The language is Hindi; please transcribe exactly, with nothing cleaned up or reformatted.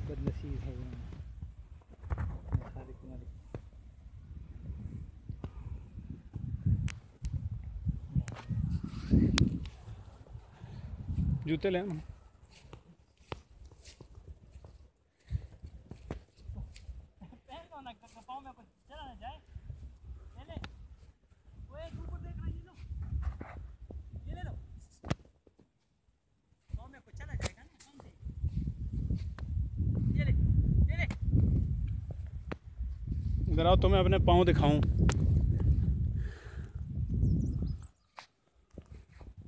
बदनसीब है वो सारे तुम्हारे। जूते ले आना। पाँव में कुछ चला ना जाए। ले ले वो एक ऊपर देख रहा है, ये लो ये ले लो, पाँव में कुछ चला जाएगा ना कौन से। ये ले ये ले इधर आओ तो मैं अपने पाँव दिखाऊं।